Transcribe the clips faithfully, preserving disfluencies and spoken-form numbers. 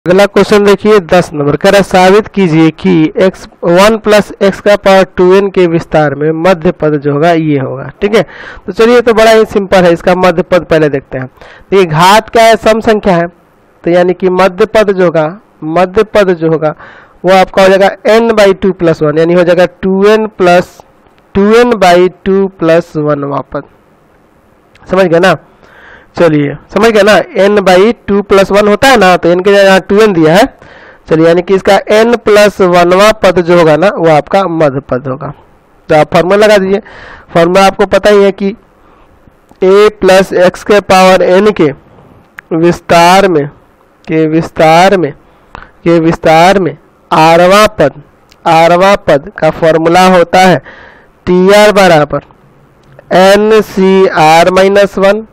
अगला क्वेश्चन देखिए दस नंबर कह रहा है साबित कीजिए कि x वन प्लस एक्स का पावर टू एन के विस्तार में मध्य पद जो होगा ये होगा। ठीक है, तो चलिए तो बड़ा ही सिंपल है, इसका मध्य पद पहले देखते हैं। देखिए घात क्या है, सम संख्या है, तो यानी कि मध्य पद जो होगा मध्य पद जो होगा वो आपका हो जाएगा n by two plus one, यानी हो जाएगा two N plus two N by two plus one पद। समझ गए ना? चलिए समझ गए ना, n by two plus one होता है ना, तो n के जगह यहाँ टू एन दिया है। चलिए यानी कि इसका n प्लस वनवा पद जो होगा ना वो आपका मध्य पद होगा। तो आप फॉर्मूला लगा दीजिए। फॉर्मूला आपको पता ही है कि a प्लस एक्स के पावर n के विस्तार में के विस्तार में के विस्तार में आरवा पद आरवा पद का फॉर्मूला होता है टी आर बराबर N C R minus one,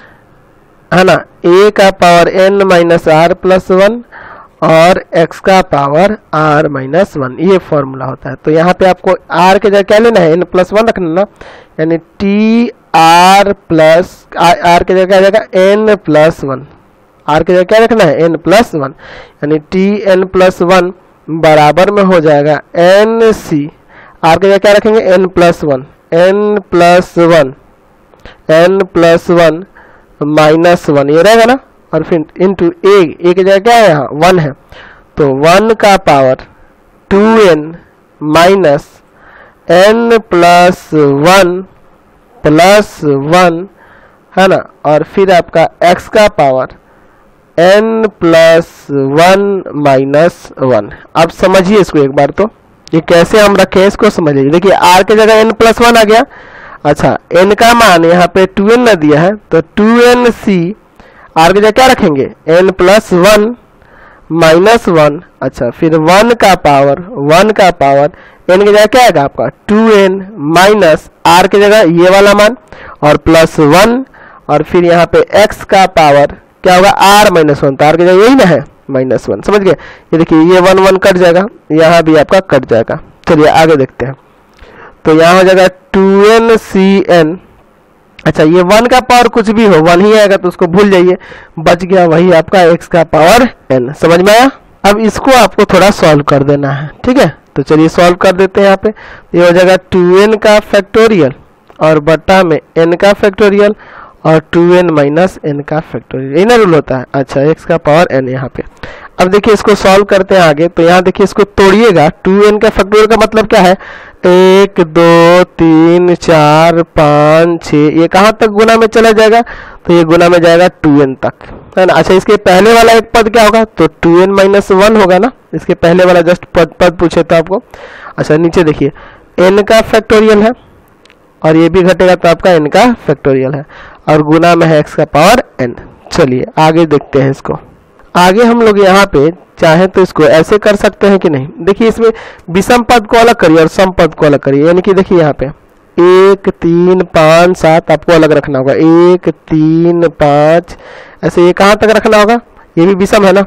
है ना, a का power n minus R plus one और x का पावर r माइनस वन, ये फॉर्मूला होता है। तो यहाँ पे आपको r के जगह क्या लेना है, n प्लस वन रखना ना, यानी टी आर प्लस r के जगह क्या जाएगा n प्लस वन, r के जगह क्या रखना है n प्लस वन, यानी टी एन प्लस वन बराबर में हो जाएगा एन सी, r के जगह क्या रखेंगे n plus one, n plus one n plus one minus one, ये रहेगा ना, और फिर इंटू ए ए की जगह क्या है यहाँ वन है, तो वन का power two N minus N plus one plus one, है ना, और फिर आपका x का power n plus one minus one. अब समझिए इसको एक बार, तो ये कैसे हम रखे इसको समझिए। देखिए r के जगह n प्लस वन आ गया। अच्छा n का मान यहाँ पे टू एन न दिया है, तो टू एन सी आर की जगह क्या रखेंगे n plus one minus one. अच्छा फिर वन का पावर वन का पावर n की जगह क्या आएगा आपका टू एन माइनस आर की जगह ये वाला मान और प्लस वन, और फिर यहाँ पे x का पावर क्या होगा r माइनस वन, तो r की जगह यही ना है माइनस वन। समझ गए? ये देखिए ये वन वन कट जाएगा, यहाँ भी आपका कट जाएगा। चलिए आगे देखते हैं, तो यहाँ हो जाएगा टू एन सी एन। अच्छा ये वन का पावर कुछ भी हो वन ही आएगा, तो उसको भूल जाइए, बच गया वही आपका x का पावर n। समझ में आया? अब इसको आपको थोड़ा सॉल्व कर देना है। ठीक है, तो चलिए सॉल्व कर देते हैं। यहाँ पे ये हो जाएगा टू एन का फैक्टोरियल और बट्टा में n का फैक्टोरियल और टू एन माइनस एन का फैक्टोरियल, यही ना रूल होता है। अच्छा x का पावर n यहाँ पे। अब देखिए इसको सॉल्व करते हैं आगे, तो यहाँ देखिए इसको तोड़िएगा। टू एन का फैक्टोरियल का मतलब क्या है, एक दो तीन चार पाँच छः, ये कहाँ तक गुना में चला जाएगा, तो ये गुना में जाएगा टू एन तक, है ना। अच्छा इसके पहले वाला एक पद क्या होगा, तो टू एन माइनस वन होगा ना, इसके पहले वाला जस्ट पद पद पूछे तो आपको। अच्छा नीचे देखिए n का फैक्टोरियल है और ये भी घटेगा तो आपका n का फैक्टोरियल है और गुना में है x का पावर n। चलिए आगे देखते हैं इसको। आगे हम लोग यहाँ पे चाहे तो इसको ऐसे कर सकते हैं कि नहीं। देखिए इसमें विषम पद को अलग करिए और सम पद को अलग करिए, यानी कि देखिए यहाँ पे एक तीन पाँच सात आपको अलग रखना होगा, एक तीन पाँच ऐसे ये कहाँ तक रखना होगा, ये भी विषम है ना,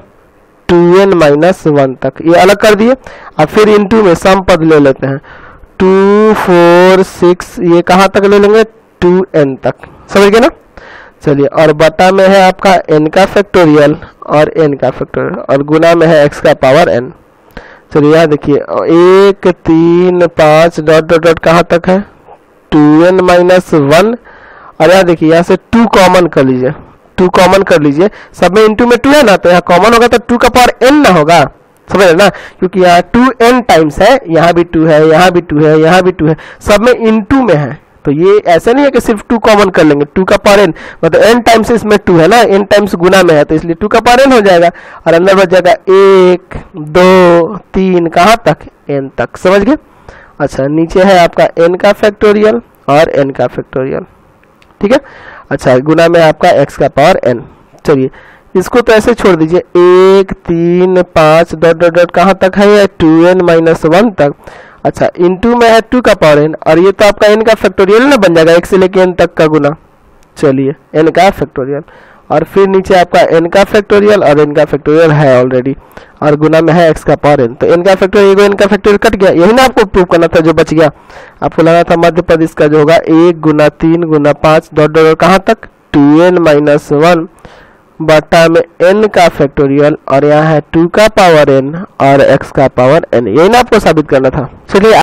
टू एन माइनस वन तक, ये अलग कर दिए। अब फिर इनटू में सम पद ले लेते हैं, टू फोर सिक्स, ये कहाँ तक ले लेंगे टू एन तक। समझ गए ना? चलिए और बटा में है आपका n का फैक्टोरियल और n का फैक्टोरियल और गुना में है x का पावर n। चलिए यहाँ देखिए एक तीन पाँच डॉट डॉट डॉट कहाँ तक है टू एन माइनस वन, और यहाँ देखिए यहाँ से टू कॉमन कर लीजिए, टू कॉमन कर लीजिए, सब में इनटू में टू है ना, तो यहाँ कॉमन होगा तो टू का पावर n ना होगा। समझ ना, क्योंकि यहाँ टू एन टाइम्स है, यहाँ भी टू है, यहाँ भी टू है, यहाँ भी टू है, सब में इनटू में है, तो ये ऐसा नहीं है कि सिर्फ टू कॉमन कर लेंगे, टू का पावर n मतलब n टाइम्स इसमें टू है ना, n टाइम्स गुना में है, तो इसलिए टू का पावर n हो जाएगा और अंदर बच जाएगा एक दो तीन कहाँ तक n तक। समझ गए? अच्छा नीचे है आपका n का फैक्टोरियल और n का फैक्टोरियल। ठीक है, अच्छा गुना में आपका x का पावर n। चलिए इसको तो ऐसे छोड़ दीजिए, एक तीन पाँच डॉट डॉट डॉट कहाँ तक है टू एन माइनस वन तक। अच्छा इनटू में है टू का पावर n और ये तो आपका n का फैक्टोरियल ना बन जाएगा, एक से लेके n तक का गुना। चलिए n का फैक्टोरियल और फिर नीचे आपका n का फैक्टोरियल और n का फैक्टोरियल है ऑलरेडी और गुना में है x का पावर n। तो n का फैक्टोरियल n का फैक्टोरियल कट गया, यही ना आपको प्रूव करना था जो बच गया। आपको लगा था मध्य पद इसका जो होगा एक गुना तीन गुना पाँच डॉट डॉट कहाँ तक टू एन माइनस वन बटा में n का फैक्टोरियल और यहाँ है टू का पावर n और x का पावर n, यही ना आपको साबित करना था। चलिए